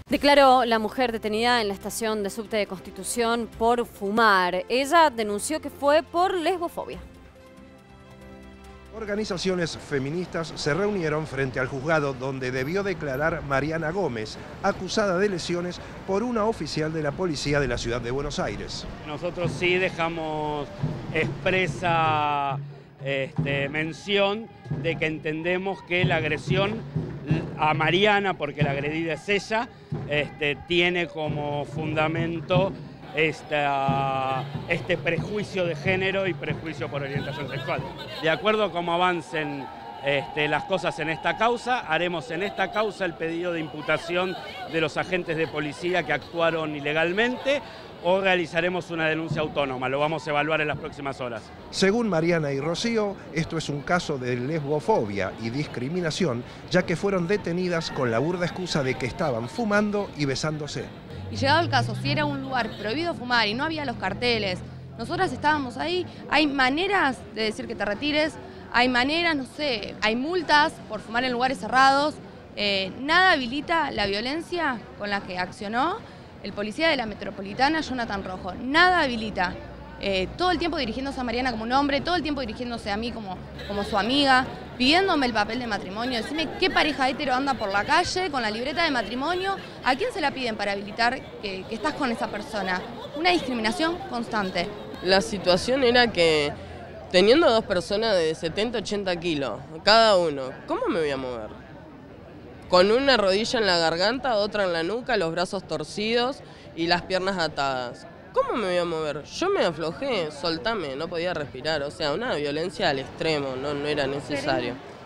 Declaró la mujer detenida en la estación de subte de Constitución por fumar. Ella denunció que fue por lesbofobia. Organizaciones feministas se reunieron frente al juzgado donde debió declarar Mariana Gómez, acusada de lesiones por una oficial de la policía de la ciudad de Buenos Aires. Nosotros sí dejamos expresa mención de que entendemos que la agresión a Mariana, porque la agredida es ella, tiene como fundamento este prejuicio de género y prejuicio por orientación sexual. De acuerdo a cómo avancen las cosas en esta causa, haremos en esta causa el pedido de imputación de los agentes de policía que actuaron ilegalmente o realizaremos una denuncia autónoma. Lo vamos a evaluar en las próximas horas. Según Mariana y Rocío, esto es un caso de lesbofobia y discriminación, ya que fueron detenidas con la burda excusa de que estaban fumando y besándose. Y llegado el caso, si era un lugar prohibido fumar y no había los carteles, nosotras estábamos ahí, hay maneras de decir que te retires, hay maneras, no sé, hay multas por fumar en lugares cerrados, nada habilita la violencia con la que accionó el policía de la Metropolitana, Jonathan Rojo, nada habilita. Todo el tiempo dirigiéndose a Mariana como un hombre, todo el tiempo dirigiéndose a mí como su amiga, pidiéndome el papel de matrimonio. Decime qué pareja hetero anda por la calle con la libreta de matrimonio, ¿a quién se la piden para habilitar que estás con esa persona? Una discriminación constante. La situación era que teniendo dos personas de 70, 80 kilos, cada uno, ¿cómo me voy a mover? Con una rodilla en la garganta, otra en la nuca, los brazos torcidos y las piernas atadas. ¿Cómo me voy a mover? Yo me aflojé, soltame, no podía respirar, o sea, una violencia al extremo, no era necesario.